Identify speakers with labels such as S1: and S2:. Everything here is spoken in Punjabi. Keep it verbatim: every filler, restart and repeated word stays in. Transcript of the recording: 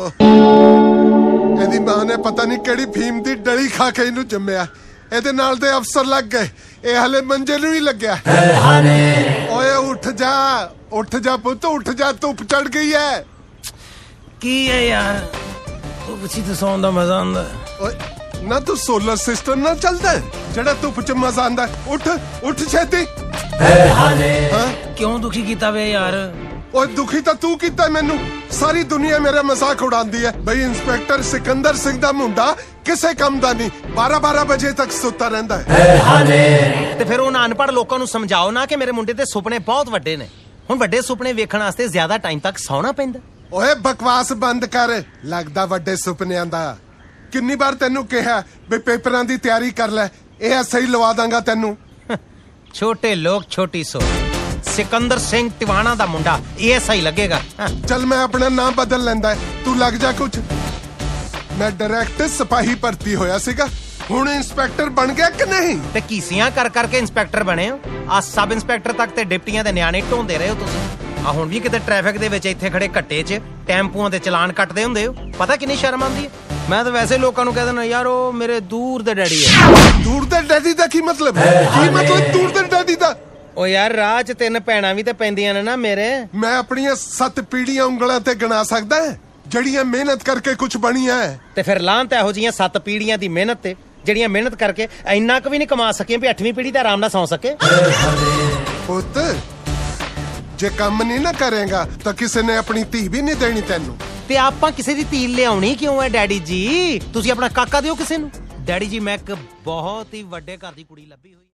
S1: ਇਹਦੀ ਮਾਂ ਨੇ ਪਤਾ ਨਹੀਂ ਕਿਹੜੀ ਫੀਮ ਦੀ ਡਲੀ ਖਾ ਕੇ ਇਹਨੂੰ ਜੰਮਿਆ। ਇਹਦੇ ਨਾਲ ਦੇ ਅਫਸਰ ਲੱਗ ਗਏ, ਇਹ ਹਲੇ ਮੰਜੇ ਨੂੰ ਹੀ ਲੱਗਿਆ। ਓਏ ਉੱਠ ਜਾ, ਉੱਠ ਜਾ ਪੁੱਤ, ਉੱਠ ਜਾ, ਧੁੱਪ ਚੜ ਗਈ ਹੈ।
S2: ਕੀ ਹੈ ਯਾਰ, ਧੁੱਪ ਚ ਤਾਂ ਸੌਣ ਦਾ ਮਜ਼ਾ ਆਉਂਦਾ।
S1: ਓਏ ਨਾ ਤੂੰ ਸੋਲਰ ਸਿਸਟਮ ਨਾਲ ਚੱਲਦਾ ਜਿਹੜਾ ਧੁੱਪ ਚ ਮਜ਼ਾ ਆਉਂਦਾ। ਉੱਠ ਉੱਠ ਛੇਤੀ।
S2: ਕਿਉਂ ਦੁਖੀ ਕੀਤਾ ਵੇ ਯਾਰ?
S1: ਓਏ ਦੁਖੀ ਤਾਂ ਤੂੰ ਕੀਤਾ ਮੈਨੂੰ। ਸਾਰੀ ਦੁਨੀਆ ਮੇਰਾ ਮਜ਼ਾਕ ਉਡਾਉਂਦੀ ਹੈ ਬਈ ਇੰਸਪੈਕਟਰ ਸਿਕੰਦਰ ਸਿੰਘ ਦਾ ਮੁੰਡਾ ਕਿਸੇ ਕੰਮ ਦਾ ਨਹੀਂ, ਬਾਰਾਂ ਬਾਰਾਂ ਵਜੇ ਤੱਕ ਸੁੱਤਾ ਰਹਿੰਦਾ ਹੈ।
S2: ਤੇ ਫਿਰ ਉਹਨਾਂ ਅਨਪੜ੍ਹ ਲੋਕਾਂ ਨੂੰ ਸਮਝਾਓ ਨਾ ਕਿ ਮੇਰੇ ਮੁੰਡੇ ਦੇ ਸੁਪਨੇ ਬਹੁਤ ਵੱਡੇ ਨੇ। ਹੁਣ ਵੱਡੇ ਸੁਪਨੇ ਵੇਖਣ ਵਾਸਤੇ ਜ਼ਿਆਦਾ ਟਾਈਮ ਤੱਕ ਸੌਣਾ ਪੈਂਦਾ।
S1: ਓਏ ਬਕਵਾਸ ਬੰਦ ਕਰ, ਲੱਗਦਾ ਵੱਡੇ ਸੁਪਨਿਆਂ ਦਾ। ਕਿੰਨੀ ਵਾਰ ਤੈਨੂੰ ਕਿਹਾ ਬਈ ਪੇਪਰਾਂ ਦੀ ਤਿਆਰੀ ਕਰ ਲੈ, ਇਹ ਐਸਾ ਹੀ ਲਵਾ ਦਾਂਗਾ ਤੈਨੂੰ।
S2: ਛੋਟੇ ਲੋਕ ਛੋਟੀ ਸੋਚ। ਸਿਕੰਦਰ ਸਿੰਘ ਟਿਵਾਣਾ ਦਾ ਮੁੰਡਾ ਇਹ ਐਸਾ ਹੀ ਲੱਗੇਗਾ।
S1: ਚੱਲ ਮੈਂ ਆਪਣਾ ਨਾਮ ਬਦਲ ਲੈਂਦਾ, ਤੂੰ ਲੱਗ ਜਾ ਕੁਝ। ਮੈਂ ਡਾਇਰੈਕਟ ਸਿਪਾਹੀ ਭਰਤੀ ਹੋਇਆ ਸੀਗਾ, ਹੁਣ ਇੰਸਪੈਕਟਰ ਬਣ ਗਿਆ ਕਿ ਨਹੀਂ?
S2: ਤੇ ਕੀਸੀਆਂ ਕਰ ਕਰਕੇ ਇੰਸਪੈਕਟਰ ਬਣੇ ਹੋ। ਆ ਸਬ ਇੰਸਪੈਕਟਰ ਤੱਕ ਤੇ ਡਿਪਟੀਆਂ ਦੇ ਨਿਆਣੇ ਢੋਂਦੇ ਰਹੇ ਹੋ ਤੁਸੀਂ। ਆ ਹੁਣ ਵੀ ਕਿਤੇ ਟ੍ਰੈਫਿਕ ਦੇ ਵਿੱਚ ਇੱਥੇ ਖੜੇ ਘੱਟੇ 'ਚ ਟੈਂਪੂਆਂ ਦੇ ਚਲਾਨ ਕੱਟਦੇ ਹੁੰਦੇ ਹੋ। ਪਤਾ ਕਿੰਨੀ ਸ਼ਰਮ ਆਉਂਦੀ ਹੈ? ਮੈਂ ਤਾਂ ਵੈਸੇ ਲੋਕਾਂ ਨੂੰ ਕਹਿ ਦਿੰਦਾ ਯਾਰ ਉਹ ਮੇਰੇ ਦੂਰ ਦੇ ਡੈਡੀ ਹੈ।
S1: ਦੂਰ ਦੇ ਡੈਡੀ ਦਾ ਕੀ ਮਤਲਬ? ਕੀ ਮਤਲਬ ਦੂਰ ਦੇ ਡੈਡੀ ਦਾ?
S2: ਓ ਯਾਰ ਰਾਹ 'ਚ ਤਿੰਨ ਭੈਣਾਂ ਵੀ ਤੇ ਪੈਂਦੀਆਂ ਨੇ ਨਾ ਮੇਰੇ।
S1: ਮੈਂ ਆਪਣੀਆਂ ਸੱਤ ਪੀੜੀਆਂ ਉਂਗਲਾਂ ਤੇ ਗਿਣਾ ਸਕਦਾ ਜਿਹੜੀਆਂ ਮਿਹਨਤ ਕਰਕੇ ਕੁਝ ਬਣੀਆਂ।
S2: ਤੇ ਫਿਰ ਲਾਂਤ ਇਹੋ ਜਿਹੀਆਂ ਸੱਤ ਪੀੜੀਆਂ ਦੀ ਮਿਹਨਤ ਤੇ ਜਿਹੜੀਆਂ ਮਿਹਨਤ ਕਰਕੇ ਇੰਨਾ ਕੁ ਵੀ ਨਹੀਂ ਕਮਾ ਸਕੀਆਂ ਵੀ ਅੱਠਵੀਂ ਪੀੜੀ ਦਾ ਆਰਾਮ ਨਾਲ ਸੌਂ ਸਕੇ।
S1: ਪੁੱਤ ਜੇ ਕੰਮ ਨਹੀਂ ਨਾ ਕਰੇਗਾ ਤਾਂ ਕਿਸੇ ਨੇ ਆਪਣੀ ਧੀ ਵੀ ਨਹੀਂ ਦੇਣੀ ਤੈਨੂੰ।
S2: ਤੇ ਆਪਾਂ ਕਿਸੇ ਦੀ ਧੀ ਲਿਆਉਣੀ ਕਿਉਂ ਹੈ ਡੈਡੀ ਜੀ? ਤੁਸੀਂ ਆਪਣਾ ਕਾਕਾ ਦਿਓ ਕਿਸੇ ਨੂੰ। ਡੈਡੀ ਜੀ ਮੈਂ ਇੱਕ ਬਹੁਤ ਹੀ ਵੱਡੇ ਘਰ ਦੀ ਕੁੜੀ ਲੱਭੀ ਹੋਈ।